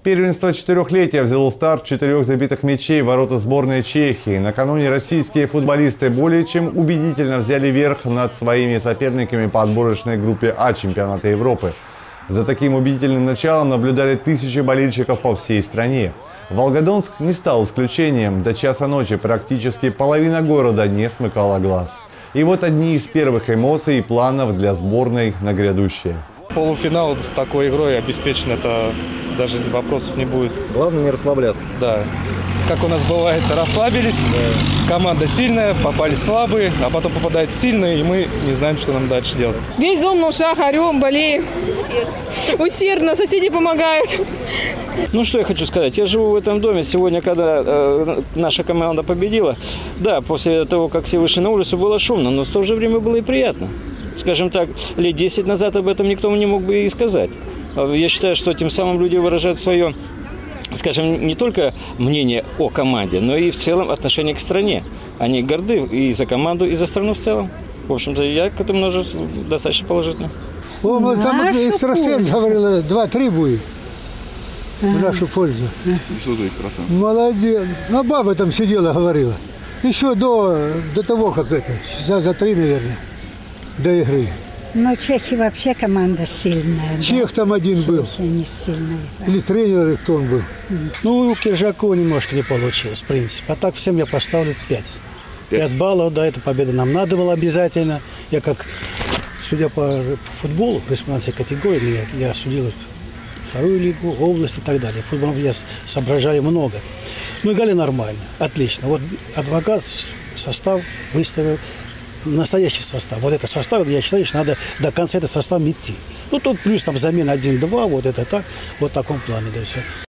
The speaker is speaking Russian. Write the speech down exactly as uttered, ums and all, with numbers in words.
Первенство четырехлетия взяло старт четырех забитых мячей в ворота сборной Чехии. Накануне российские футболисты более чем убедительно взяли верх над своими соперниками по отборочной группе А чемпионата Европы. За таким убедительным началом наблюдали тысячи болельщиков по всей стране. Волгодонск не стал исключением. До часа ночи практически половина города не смыкала глаз. И вот одни из первых эмоций и планов для сборной на грядущее. Полуфинал с такой игрой обеспечен, это даже вопросов не будет. Главное не расслабляться. Да. Как у нас бывает, расслабились, да. Команда сильная, попали слабые, а потом попадает сильные, и мы не знаем, что нам дальше делать. Весь дом на ушах, орем, болеем. Усердно, соседи помогают. Ну, что я хочу сказать. Я живу в этом доме. Сегодня, когда э, наша команда победила, да, после того, как все вышли на улицу, было шумно, но в то же время было и приятно. Скажем так, лет десять назад об этом никто не мог бы и сказать. Я считаю, что тем самым люди выражают свое, скажем, не только мнение о команде, но и в целом отношение к стране. Они горды и за команду, и за страну в целом. В общем-то, я к этому тоже достаточно положительно. О, ну, там экстрасенс говорила, два-три будет в нашу пользу. Что за экстрасенс? Молодец. Ну, баба там сидела, говорила. Еще до, до того, как это, часа за три, наверное, до игры. Но Чехи вообще команда сильная. Чех да? Там один Чехи был. Они сильные. Или тренер, кто он был. Ну, у Киржакова немножко не получилось, в принципе. А так всем я поставлю пять. Пять баллов, да, эта победа нам надо было обязательно. Я как, судя по футболу, респонденции категории, меня, я судил вторую лигу, область и так далее. Футбол я соображаю много. Ну, играли нормально, отлично. Вот адвокат состав выставил. Настоящий состав. Вот это состав, я считаю, что надо до конца этот состав идти. Ну, тут плюс там замена один-два, вот это так, вот в таком плане, да, все.